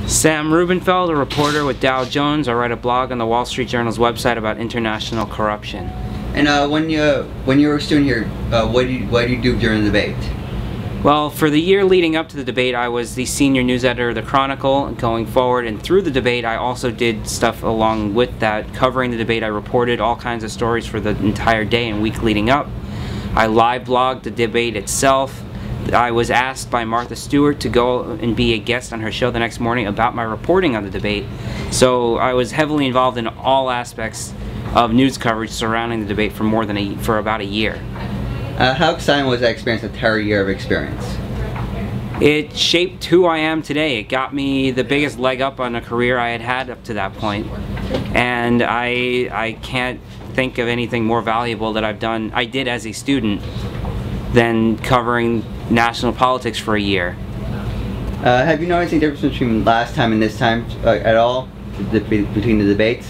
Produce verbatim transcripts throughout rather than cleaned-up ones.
Sam Rubenfeld, a reporter with Dow Jones. I write a blog on the Wall Street Journal's website about international corruption. And uh, when you when you were a student here, uh, what do you what do you do during the debate? Well, for the year leading up to the debate, I was the senior news editor of the Chronicle. Going forward and through the debate, I also did stuff along with that, covering the debate. I reported all kinds of stories for the entire day and week leading up. I live blogged the debate itself. I was asked by Martha Stewart to go and be a guest on her show the next morning about my reporting on the debate. So I was heavily involved in all aspects of news coverage surrounding the debate for more than a for about a year. Uh, how exciting was that experience, a entire year of experience? It shaped who I am today. It got me the biggest leg up on a career I had had up to that point. And I, I can't think of anything more valuable that I've done, I did as a student, than covering national politics for a year. Uh, have you noticed any difference between last time and this time uh, at all, the, between the debates?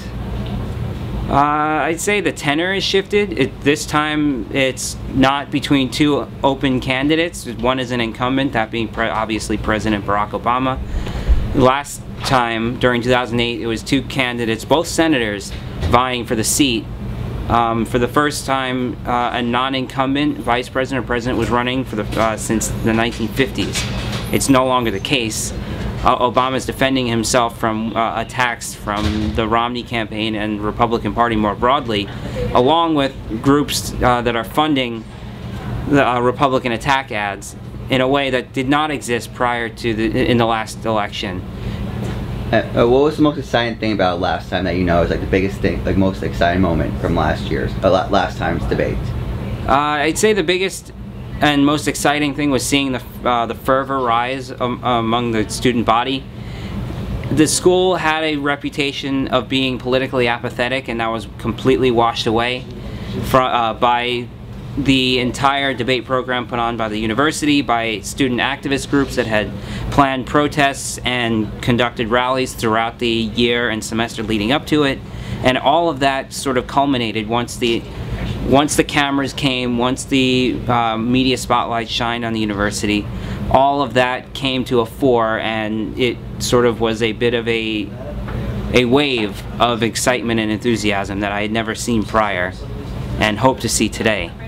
Uh, I'd say the tenor has shifted. It, this time it's not between two open candidates. One is an incumbent, that being pre obviously President Barack Obama. Last time, during two thousand eight, it was two candidates, both senators, vying for the seat. Um, for the first time, uh, a non-incumbent vice president or president was running for the, uh, since the nineteen fifties. It's no longer the case. Uh, Obama is defending himself from uh, attacks from the Romney campaign and Republican Party more broadly, along with groups uh, that are funding the uh, Republican attack ads in a way that did not exist prior to the in the last election. Uh, uh, what was the most exciting thing about last time that you know is like the biggest thing, like most exciting moment from last year's, uh, last time's debate? Uh, I'd say the biggest and most exciting thing was seeing the uh, the fervor rise um, among the student body. The school had a reputation of being politically apathetic, and that was completely washed away from, uh, by the entire debate program put on by the university, by student activist groups that had planned protests and conducted rallies throughout the year and semester leading up to it. And all of that sort of culminated once the once the cameras came, once the uh, media spotlight shined on the university. All of that came to a fore, and it sort of was a bit of a a wave of excitement and enthusiasm that I had never seen prior and hope to see today.